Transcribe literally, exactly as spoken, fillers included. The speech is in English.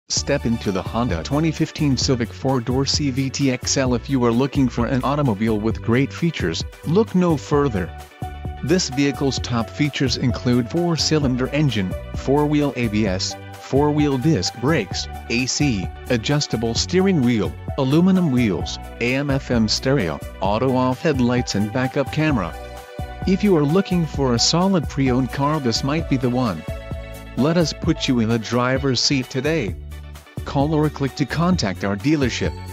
Step into the Honda twenty fifteen Civic four door C V T X L. If you are looking for an automobile with great features, look no further. This vehicle's top features include four cylinder engine, four wheel A B S, four wheel disc brakes, A C, adjustable steering wheel, aluminum wheels, A M F M stereo, auto-off headlights and backup camera. If you are looking for a solid pre-owned car, this might be the one. Let us put you in the driver's seat today. Call or click to contact our dealership.